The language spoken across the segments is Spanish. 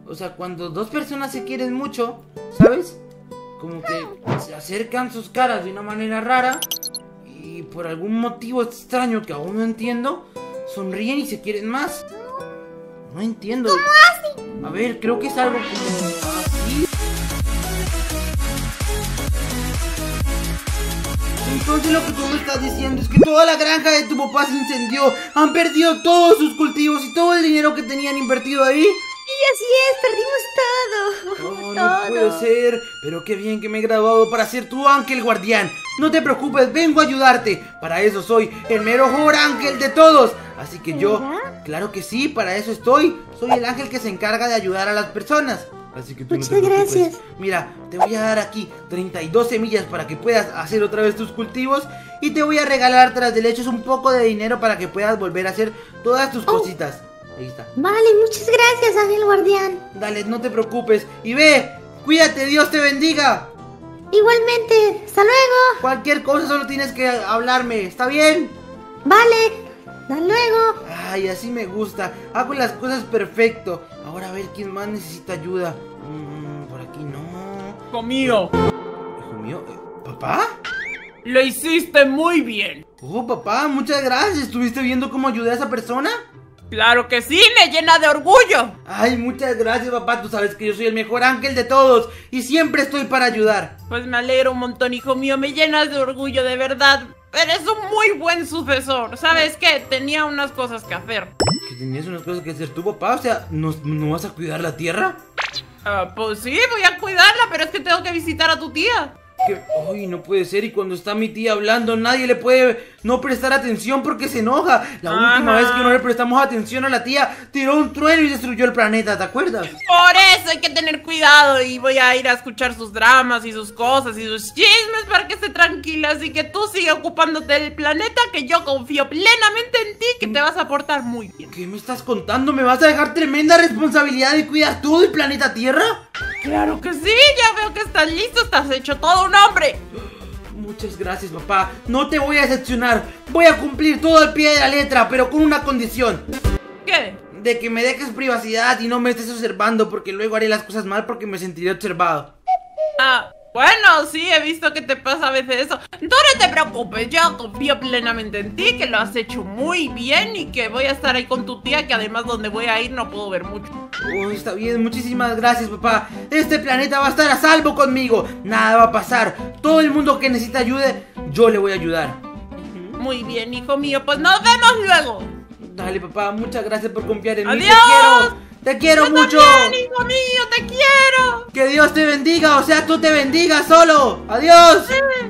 O sea, cuando dos personas se quieren mucho, ¿sabes? Como que se acercan sus caras de una manera rara y por algún motivo extraño que aún no entiendo, sonríen y se quieren más. No entiendo. ¿Cómo así? A ver, creo que es algo como así. Entonces lo que tú me estás diciendo es que toda la granja de tu papá se incendió. Han perdido todos sus cultivos y todo el dinero que tenían invertido ahí. Y así es, perdimos todo. Oh, no puede ser. Pero qué bien que me he graduado para ser tu ángel guardián. No te preocupes, vengo a ayudarte. Para eso soy el mejor ángel de todos. Así que yo, claro que sí, para eso estoy. Soy el ángel que se encarga de ayudar a las personas. Así que tú no te preocupes. Muchas gracias. Mira, te voy a dar aquí 32 semillas para que puedas hacer otra vez tus cultivos. Y te voy a regalar tras de lechos un poco de dinero para que puedas volver a hacer todas tus cositas. Ahí está. Vale, muchas gracias, ángel guardián. Dale, no te preocupes. Y ve, cuídate, Dios te bendiga. Igualmente, hasta luego. Cualquier cosa solo tienes que hablarme, ¿está bien? Vale, hasta luego. Ay, así me gusta. Hago las cosas perfecto. Ahora a ver quién más necesita ayuda. Por aquí no. Hijo mío, Hijo mío, ¿papá? lo hiciste muy bien. Oh, papá, muchas gracias. ¿Estuviste viendo cómo ayudé a esa persona? Claro que sí, me llena de orgullo. Ay, muchas gracias, papá. Tú sabes que yo soy el mejor ángel de todos y siempre estoy para ayudar. Pues me alegro un montón, hijo mío, me llenas de orgullo, de verdad. Eres un muy buen sucesor. ¿Sabes qué? Tenía unas cosas que hacer. ¿Que tenías unas cosas que hacer tú, papá? O sea, ¿no vas a cuidar la tierra? Pues sí, voy a cuidarla, pero es que tengo que visitar a tu tía. Que, ay, no puede ser. Y cuando está mi tía hablando, nadie le puede no prestar atención porque se enoja. La última vez que no le prestamos atención a la tía, tiró un trueno y destruyó el planeta, ¿te acuerdas? Por eso hay que tener cuidado y voy a ir a escuchar sus dramas y sus cosas y sus chismes para que esté tranquila. Así que tú sigue ocupándote del planeta, que yo confío plenamente en ti, que te vas a portar muy bien. ¿Qué me estás contando? ¿Me vas a dejar tremenda responsabilidad de cuidar todo el planeta Tierra? Claro que sí, ya veo que estás listo, estás hecho todo un hombre. Muchas gracias, papá. No te voy a decepcionar. Voy a cumplir todo al pie de la letra, pero con una condición. ¿Qué? De que me dejes privacidad y no me estés observando, porque luego haré las cosas mal porque me sentiré observado. Bueno, sí, he visto que te pasa a veces eso. Tú no te preocupes, yo confío plenamente en ti, que lo has hecho muy bien y que voy a estar ahí con tu tía, que además donde voy a ir no puedo ver mucho. Oh, está bien, muchísimas gracias, papá. Este planeta va a estar a salvo conmigo. Nada va a pasar. Todo el mundo que necesita ayuda, yo le voy a ayudar. Muy bien, hijo mío, pues nos vemos luego. Dale, papá, muchas gracias por confiar en mí. ¡Adiós! Te quiero Yo mucho. también, hijo mío, te quiero. Que Dios te bendiga, o sea, tú te bendigas solo. Adiós.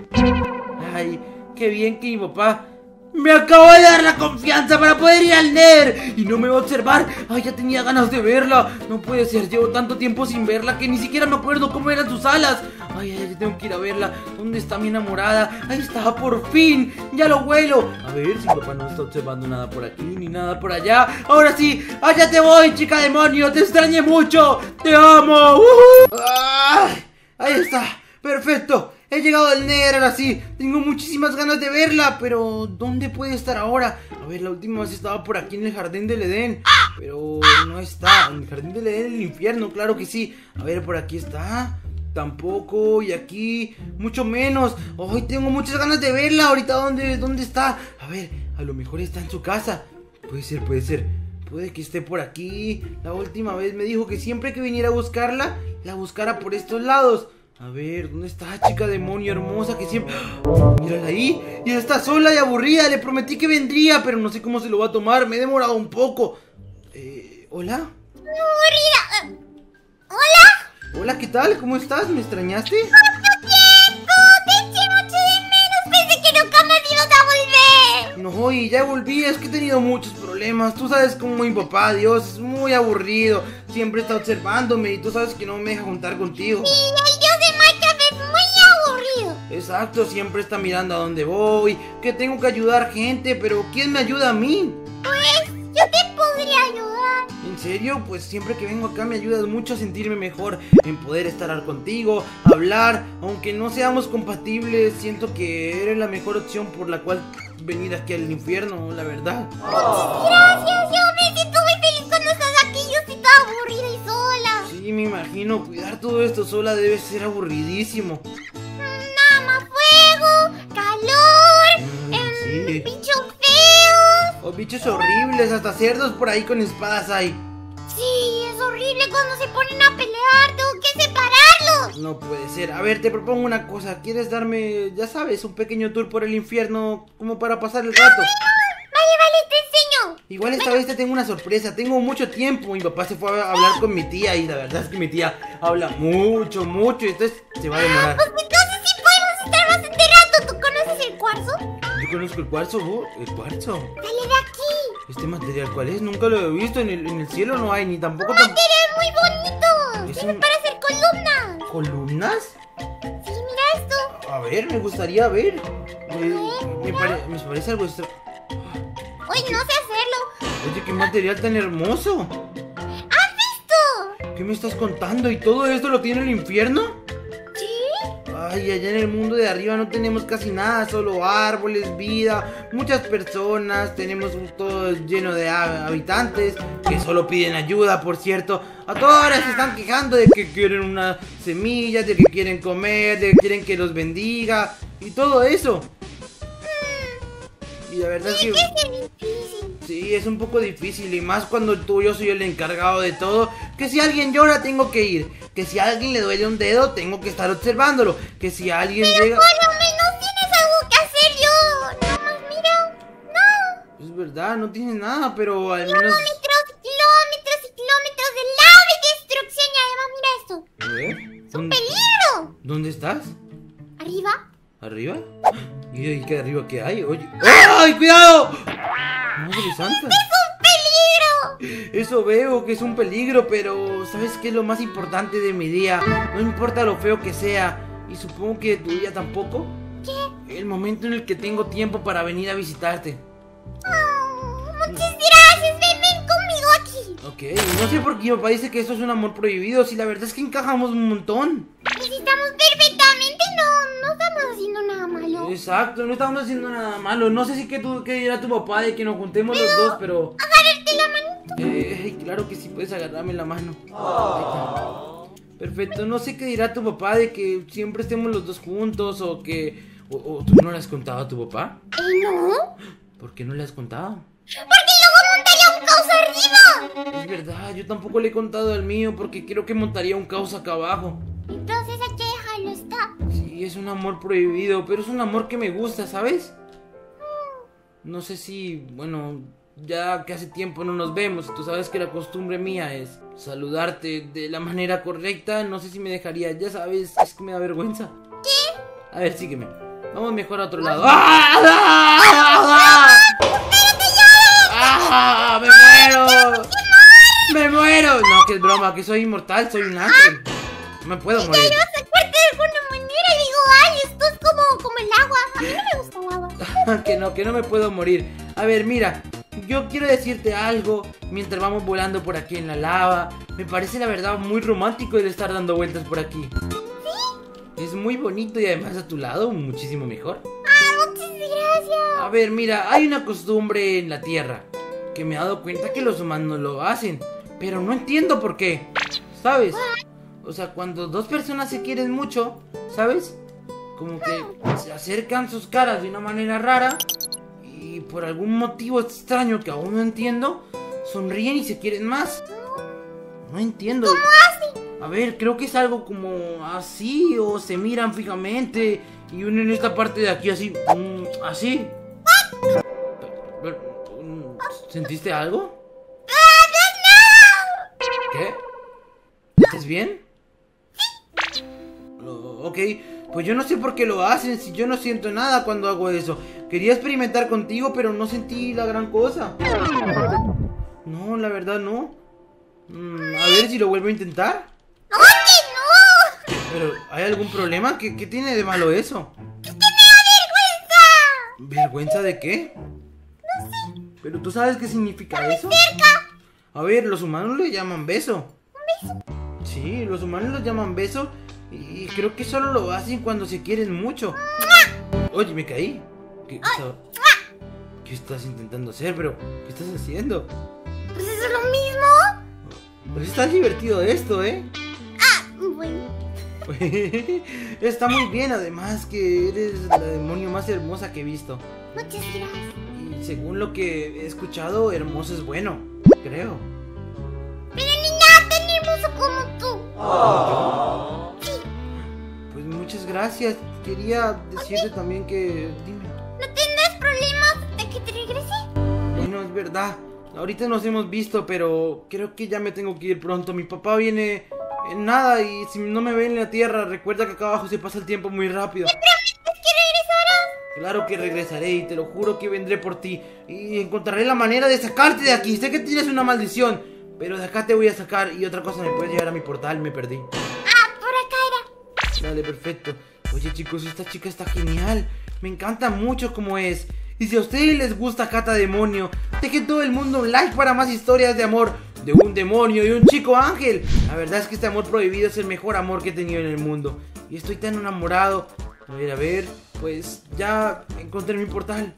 Ay, qué bien que mi papá me acabo de dar la confianza para poder ir al Nether y no me va a observar. Ay, ya tenía ganas de verla. No puede ser, llevo tanto tiempo sin verla que ni siquiera me acuerdo cómo eran sus alas. Ay, tengo que ir a verla. ¿Dónde está mi enamorada? Ahí está, por fin. Ya lo huelo. A ver si papá no está observando nada por aquí ni nada por allá. Ahora sí, allá te voy, chica demonio. Te extrañé mucho. Te amo. Ay, ahí está. Perfecto. He llegado al Nether, ahora sí. Tengo muchísimas ganas de verla, pero ¿dónde puede estar ahora? A ver, la última vez estaba por aquí en el jardín del Edén, pero no está. En el jardín del Edén, en el infierno, claro que sí. A ver, por aquí está. Tampoco, y aquí mucho menos. Hoy tengo muchas ganas de verla. Ahorita, ¿dónde está? A ver, a lo mejor está en su casa. Puede ser, puede ser. Puede que esté por aquí. La última vez me dijo que siempre que viniera a buscarla, la buscara por estos lados. A ver, ¿dónde está, chica demonio hermosa que siempre... ¡Oh! Mírala ahí, y está sola y aburrida. Le prometí que vendría, pero no sé cómo se lo va a tomar. Me he demorado un poco. ¿Hola? Aburrida. Hola. Hola, ¿qué tal? ¿Cómo estás? ¿Me extrañaste? ¿Cuánto tiempo? Te eché mucho de menos. Pensé que nunca me ibas a volver. No, y ya volví, es que he tenido muchos problemas. Tú sabes cómo mi papá, Dios, es muy aburrido. Siempre está observándome y tú sabes que no me deja juntar contigo. Y el dios de Minecraft es muy aburrido. Exacto, siempre está mirando a dónde voy, que tengo que ayudar gente, pero ¿quién me ayuda a mí? Pues yo te podría ayudar. ¿En serio? Pues siempre que vengo acá me ayudas mucho a sentirme mejor, en poder estar contigo, hablar, aunque no seamos compatibles, siento que eres la mejor opción por la cual venir aquí al infierno, la verdad. Muchas gracias, yo me siento muy feliz cuando estás aquí. Yo estoy toda aburrida y sola. Sí, me imagino, cuidar todo esto sola debe ser aburridísimo. Nada más fuego, calor, Sí. bichos feos. O bichos horribles, hasta cerdos por ahí con espadas hay. Sí, es horrible cuando se ponen a pelear, tengo que separarlos. No puede ser. A ver, te propongo una cosa. ¿Quieres darme, ya sabes, un pequeño tour por el infierno como para pasar el rato? Vale, te enseño. Igual esta vez te tengo una sorpresa. Tengo mucho tiempo. Mi papá se fue a hablar con mi tía y la verdad es que mi tía habla mucho, mucho y entonces se va a demorar. Pues entonces sí podemos estar bastante rato. ¿Tú conoces el cuarzo? Yo conozco el cuarzo, ¿el cuarzo? Dale de aquí. ¿Este material cuál es? Nunca lo he visto. En el cielo no hay, ni tampoco... Material muy bonito. Es Sirve un- para hacer columnas. ¿Columnas? Sí, mira esto. A ver, me gustaría ver. Me parece algo extra... Uy, no sé hacerlo. Oye, qué material tan hermoso. ¿Has visto? ¿Qué me estás contando? ¿Y todo esto lo tiene el infierno? Sí. Ay, allá en el mundo de arriba no tenemos casi nada, solo árboles, vida, muchas personas, tenemos todo lleno de habitantes que solo piden ayuda, por cierto. A todas horas se están quejando de que quieren unas semillas, de que quieren comer, de que quieren que los bendiga y todo eso. Y la verdad es que... Es difícil. Sí, es un poco difícil y más cuando yo soy el encargado de todo. Que si alguien llora tengo que ir, que si a alguien le duele un dedo tengo que estar observándolo, que si alguien llega... Por lo menos tienes algo que hacer yo. Nada más mira. No. Es verdad, no tienes nada, pero al menos... Kilómetros, kilómetros y kilómetros de lava y destrucción. Y además mira esto. A ver, ¡Es un peligro! ¿dónde estás? ¿Arriba? ¿Arriba? ¿Y ahí que arriba qué hay? Oye... ¡Ay, cuidado! ¡Madre santa! ¡Es un peligro! Eso veo que es un peligro, pero ¿sabes qué es lo más importante de mi día? No importa lo feo que sea, y supongo que tu día tampoco. ¿Qué? El momento en el que tengo tiempo para venir a visitarte. Oh, muchas gracias. Ven conmigo aquí. Ok, no sé por qué mi papá dice que esto es un amor prohibido, si la verdad es que encajamos un montón. Pues estamos perfectamente. No estamos haciendo nada malo. Exacto, no estamos haciendo nada malo. No sé si qué dirá tu papá de que nos juntemos los dos, pero... Agárrate la manito. Claro que sí, puedes agarrarme la mano. Ahí está. Perfecto, no sé qué dirá tu papá de que siempre estemos los dos juntos o que... ¿O tú no le has contado a tu papá? ¿No? ¿Por qué no le has contado? Porque luego montaría un caos arriba. Es verdad, yo tampoco le he contado al mío porque creo que montaría un caos acá abajo. Entonces hay que dejarlo estar. Sí, es un amor prohibido, pero es un amor que me gusta, ¿sabes? No sé si, bueno, ya que hace tiempo no nos vemos, tú sabes que la costumbre mía es saludarte de la manera correcta, no sé si me dejaría, ya sabes, es que me da vergüenza. ¿Qué? A ver, sígueme. Vamos mejor a otro lado. ¡Ah! ¡Ah! ¡Me muero! ¡Me muero! No, que es broma, que soy inmortal, soy un ángel. No me puedo morir. Vas a sacarte de alguna manera y digo, ay, esto es como el agua. A mí no me gusta el agua. que no me puedo morir. A ver, mira, yo quiero decirte algo mientras vamos volando por aquí en la lava. Me parece la verdad muy romántico el estar dando vueltas por aquí. ¿Sí? Es muy bonito y además a tu lado muchísimo mejor. Ah, muchas gracias. A ver, mira, hay una costumbre en la Tierra que me he dado cuenta que los humanos lo hacen, pero no entiendo por qué, ¿sabes? O sea, cuando dos personas se quieren mucho, ¿sabes? Como que se acercan sus caras de una manera rara y por algún motivo extraño que aún no entiendo, sonríen y se quieren más. No entiendo. ¿Cómo así? A ver, creo que es algo como así o se miran fijamente y unen esta parte de aquí así, así. ¿Sentiste algo? ¿Qué? ¿Estás bien? Ok, pues yo no sé por qué lo hacen, si yo no siento nada cuando hago eso. Quería experimentar contigo, pero no sentí la gran cosa. No, la verdad no. A ver si lo vuelvo a intentar. ¡Oye, no! Pero, ¿hay algún problema? ¿Qué tiene de malo eso? ¡Que me da vergüenza! ¿Vergüenza de qué? No sé. ¿Pero tú sabes qué significa eso? Cerca. A ver, los humanos le llaman beso. ¿Un beso? Sí, los humanos lo llaman beso y creo que solo lo hacen cuando se quieren mucho. Oye, me caí. ¿Qué estás intentando hacer? Pero, ¿qué estás haciendo? Pues eso es lo mismo. Pues está divertido esto, ¿eh? tan bueno. Está muy bien, además que eres la demonio más hermosa que he visto. Muchas gracias. Y según lo que he escuchado, hermoso es bueno, creo. Pero ni nada tan hermoso como tú. Pues muchas gracias. Quería decirte también que... Dime. ¿No tendrás problemas de que te regrese? Bueno, es verdad. Ahorita nos hemos visto, pero creo que ya me tengo que ir pronto. Mi papá viene en nada y si no me ve en la tierra, recuerda que acá abajo se pasa el tiempo muy rápido. ¿Me prometes que regresarás? Claro que regresaré y te lo juro que vendré por ti. Y encontraré la manera de sacarte de aquí. Sé que tienes una maldición, pero de acá te voy a sacar. Y otra cosa, me puedes llevar a mi portal, me perdí. Ah, por acá era. Dale, perfecto. Oye chicos, esta chica está genial. Me encanta mucho como es. Y si a ustedes les gusta Cata Demonio, dejen todo el mundo un like para más historias de amor de un demonio y un chico ángel. La verdad es que este amor prohibido es el mejor amor que he tenido en el mundo. Y estoy tan enamorado. A ver, pues ya encontré mi portal.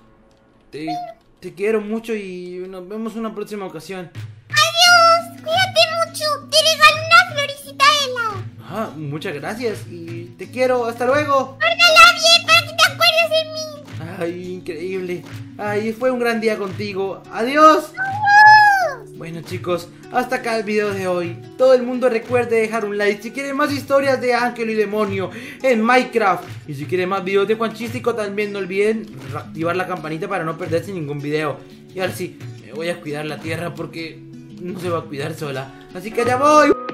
Te quiero mucho y nos vemos en una próxima ocasión. Adiós, cuídate mucho. Te regalo una florecita helada. Ah, muchas gracias y te quiero. Hasta luego. Guárdala bien para que te acuerdes de mí. Ay, increíble. Ay, fue un gran día contigo. Adiós. Bueno chicos, hasta acá el video de hoy. Todo el mundo recuerde dejar un like si quiere más historias de ángel y demonio en Minecraft. Y si quiere más videos de Juanchístico, también no olviden activar la campanita para no perderse ningún video. Y ahora sí, me voy a cuidar la tierra porque no se va a cuidar sola. Así que allá voy.